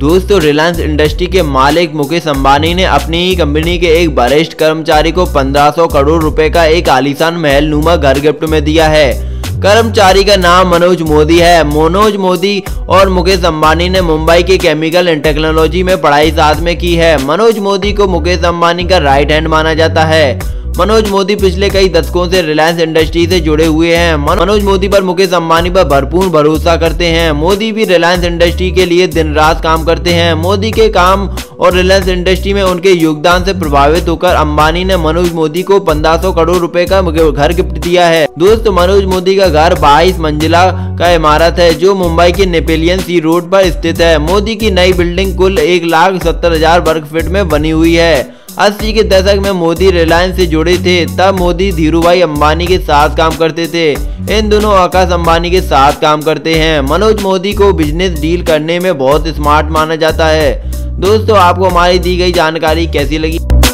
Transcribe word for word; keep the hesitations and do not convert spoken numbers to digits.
दोस्तों, रिलायंस इंडस्ट्री के मालिक मुकेश अंबानी ने अपनी ही कंपनी के एक वरिष्ठ कर्मचारी को पंद्रह सौ करोड़ रुपए का एक आलीशान महल नुमा घर गिफ्ट में दिया है। कर्मचारी का नाम मनोज मोदी है। मनोज मोदी और मुकेश अंबानी ने मुंबई के केमिकल एंड टेक्नोलॉजी में पढ़ाई साथ में की है। मनोज मोदी को मुकेश अंबानी का राइट हैंड माना जाता है। मनोज मोदी पिछले कई दशकों से रिलायंस इंडस्ट्री से जुड़े हुए हैं। मनोज मोदी पर मुकेश अंबानी पर भरपूर भरोसा करते हैं। मोदी भी रिलायंस इंडस्ट्री के लिए दिन रात काम करते हैं। मोदी के काम और रिलायंस इंडस्ट्री में उनके योगदान से प्रभावित होकर अंबानी ने मनोज मोदी को पंद्रह सौ करोड़ रुपए का घर गिफ्ट दिया है। दोस्तों, मनोज मोदी का घर बाईस मंजिला का इमारत है जो मुंबई के नेपोलियन सी रोड पर स्थित है। मोदी की नई बिल्डिंग कुल एक लाख सत्तर हजार वर्ग फीट में बनी हुई है। अस्सी के दशक में मोदी रिलायंस से जुड़े थे, तब मोदी धीरूभाई अंबानी के साथ काम करते थे। इन दोनों आकाश अंबानी के साथ काम करते हैं। मनोज मोदी को बिजनेस डील करने में बहुत स्मार्ट माना जाता है। दोस्तों, आपको हमारी दी गई जानकारी कैसी लगी?